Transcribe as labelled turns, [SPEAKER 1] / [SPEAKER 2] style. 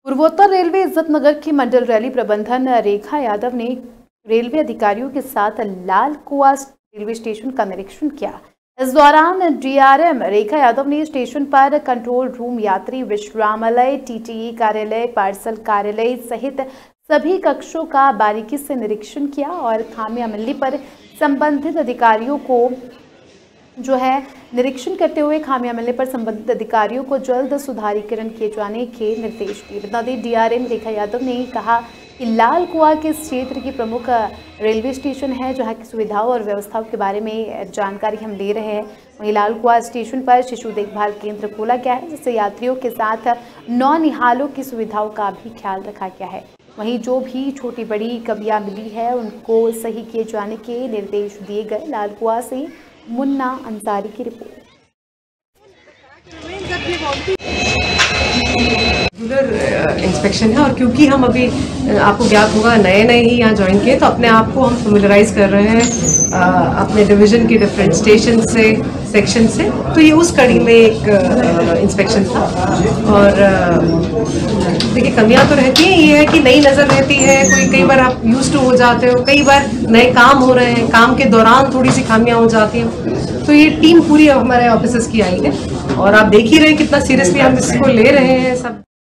[SPEAKER 1] पूर्वोत्तर रेलवे इज्जतनगर की मंडल रैली प्रबंधन रेखा यादव ने रेलवे अधिकारियों के साथ लाल कुआं रेलवे स्टेशन का निरीक्षण किया। इस दौरान डीआरएम रेखा यादव ने स्टेशन पर कंट्रोल रूम, यात्री विश्रामालय, टीटीई कार्यालय, पार्सल कार्यालय सहित सभी कक्षों का बारीकी से निरीक्षण किया और खामियां मिलने पर संबंधित अधिकारियों को निरीक्षण करते हुए खामियां मिलने पर संबंधित अधिकारियों को जल्द सुधारीकरण किए जाने के निर्देश दिए। बता दें, डीआरएम रेखा यादव ने कहा कि लाल कुआं के क्षेत्र की प्रमुख रेलवे स्टेशन है, जहां की सुविधाओं और व्यवस्थाओं के बारे में जानकारी हम ले रहे हैं। वहीं लाल कुआं स्टेशन पर शिशु देखभाल केंद्र खोला गया है, जिससे यात्रियों के साथ नौनिहालों की सुविधाओं का भी ख्याल रखा गया है। वहीं जो भी छोटी बड़ी कमियां मिली है उनको सही किए जाने के निर्देश दिए गए। लाल कुआं से मुन्ना अंसारी की रिपोर्ट।
[SPEAKER 2] रेगुलर इंस्पेक्शन है और क्योंकि हम अभी आपको ज्ञात होगा नए ही यहाँ ज्वाइन किए, तो अपने आप को हम फेमिलराइज कर रहे हैं अपने डिवीजन के डिफरेंट स्टेशन से, सेक्शन से। तो ये उस कड़ी में एक इंस्पेक्शन था। और देखिए, कमियां तो रहती हैं। ये है कि नई नज़र रहती है, कई बार आप यूज्ड टू हो जाते हो, कई बार नए काम हो रहे हैं, काम के दौरान थोड़ी सी खामियां हो जाती हैं। तो ये टीम पूरी हमारे ऑफिसर्स की आई है और आप देख ही रहे हैं कितना सीरियसली हम इसको ले रहे हैं सब।